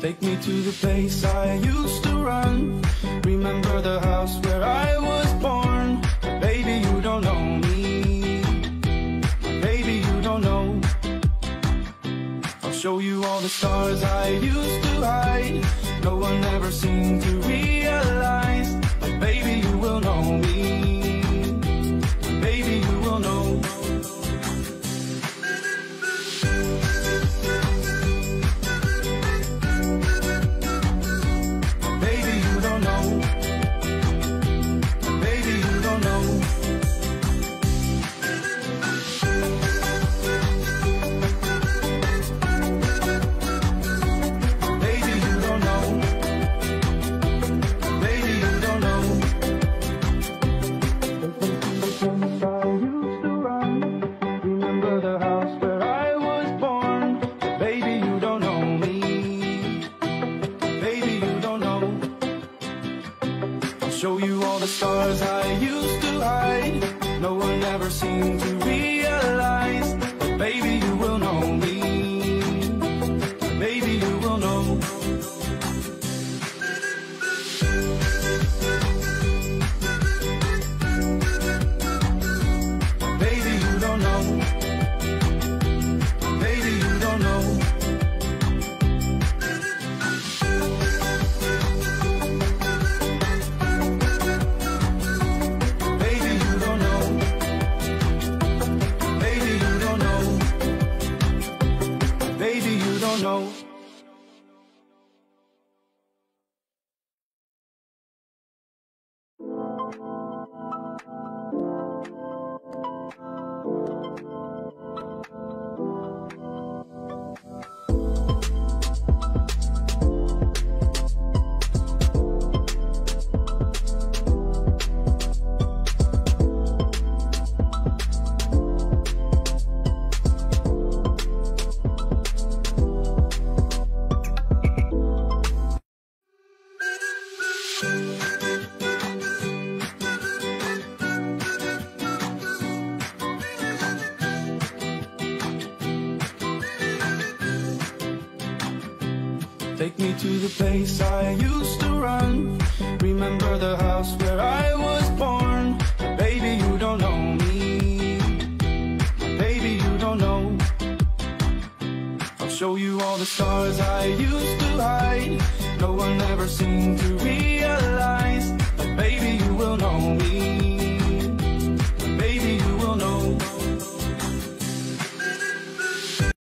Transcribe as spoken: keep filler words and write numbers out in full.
Take me to the place I used to run. Remember the house where I was born. Baby, you don't know me. Baby, you don't know. I'll show you all the stars I used to hide. No one ever seemed to realize. But baby, you will know me. Baby, you will know. Show you all the stars I used to hide. No one ever seemed to realize. But baby, you will know me. Baby, you will know. Baby, you don't know. Baby, you don't know. No. Take me to the place I used to run. Remember the house where I was born. Baby, you don't know me. Baby, you don't know. I'll show you all the stars I used to hide. No one ever seemed to realize.